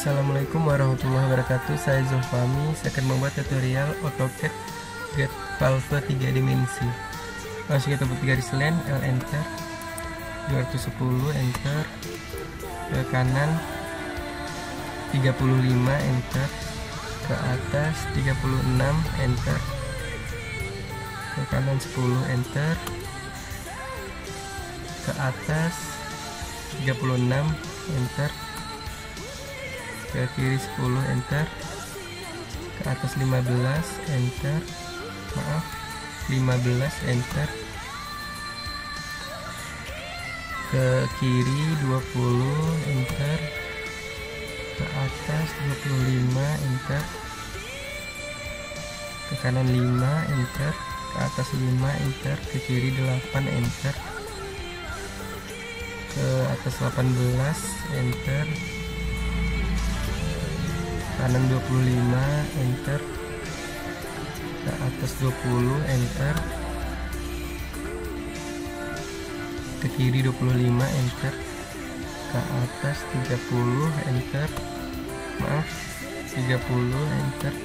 Assalamualaikum warahmatullahi wabarakatuh. Saya Zulfami. Saya akan membuat tutorial AutoCAD Get Valve 3 dimensi. Langsung kita buat garis line, L enter, 210 enter, ke kanan 35 enter, ke atas 36 enter, ke kanan 10 enter, ke atas 36 enter, ke kiri 10 enter, ke atas 15 enter, 15 enter, ke kiri 20 enter, ke atas 25 enter, ke kanan 5 enter, ke atas 5 enter, ke kiri 8 enter, ke atas 18 enter, kanan 25 enter, ke atas 20 enter, ke kiri 25 enter, ke atas 30 enter, 30 enter,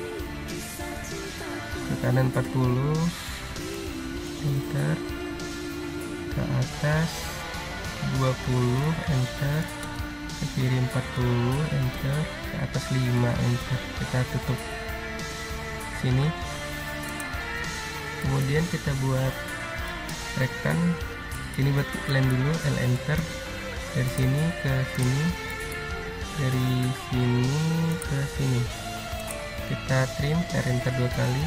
ke kanan 40 enter, ke atas 20 enter, ke kiri 40 enter, ke atas 5 enter. Kita tutup sini, kemudian kita buat rektan. Ini buat line dulu, L enter, dari sini ke sini, dari sini ke sini. Kita trim, R enter 2 kali,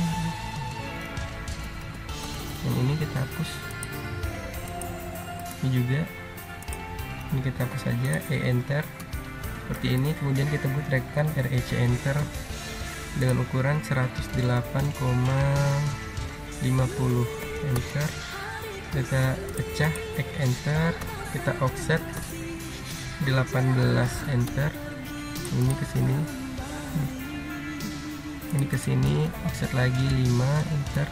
yang ini kita hapus, ini juga, ini kita hapus saja, E enter seperti ini. Kemudian kita buat rektan, REC enter dengan ukuran 108,50 enter, kita pecah, X enter, kita offset 18 enter, ini ke sini, ini ke sini, offset lagi 5 enter,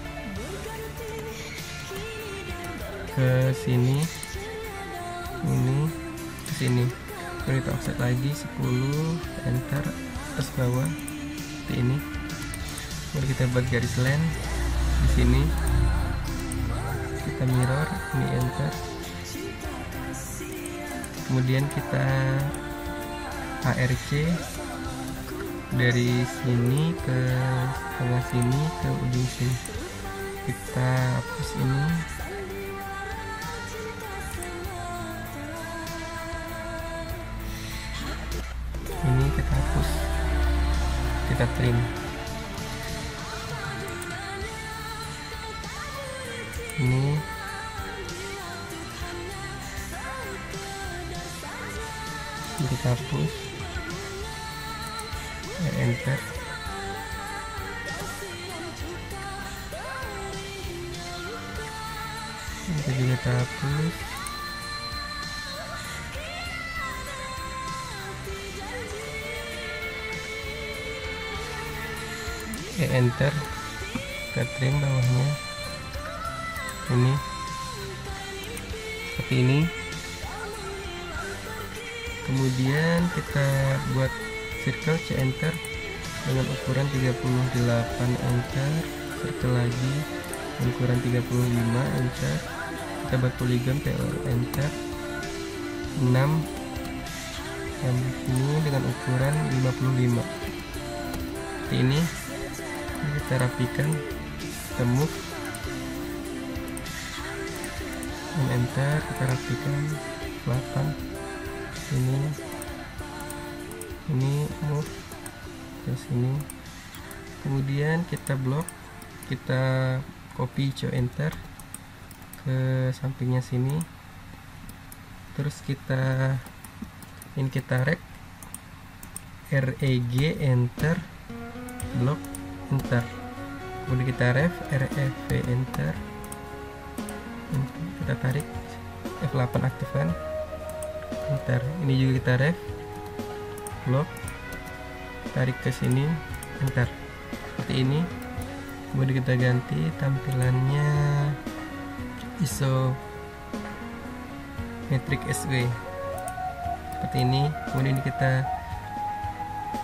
ke sini, ini ke sini, kita offset lagi 10 enter, atas bawah seperti ini. Lalu kita buat garis line di sini, kita mirror, ini enter, kemudian kita ARC dari sini ke tengah sini ke ujung sini, kita hapus ini, ini kita hapus, kita trim. Ini kita hapus, enter, ini juga kita hapus, enter, kita trim bawahnya, ini seperti ini. Kemudian kita buat circle, C enter dengan ukuran 38 enter, circle lagi dengan ukuran 35 enter, kita buat polygon, PL enter 6 dan ini dengan ukuran 55 seperti ini. Kita rapikan, kita move, enter, kita rapikan 8, ini move ke sini, kemudian kita blok, kita copy, C enter ke sampingnya sini, terus kita ini kita rek, REG enter, blok enter, kemudian kita ref, RFV enter, kita tarik, F8 aktifkan, enter, ini juga kita ref, blok, tarik ke sini, enter, seperti ini. Kemudian kita ganti tampilannya isometric SW seperti ini. Kemudian kita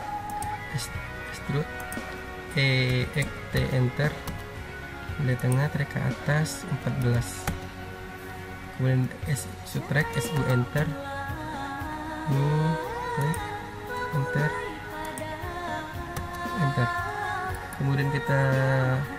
extrude EXT enter, nilai tengah track ke atas 14. Kemudian subtract SU enter, new track enter. Kemudian kita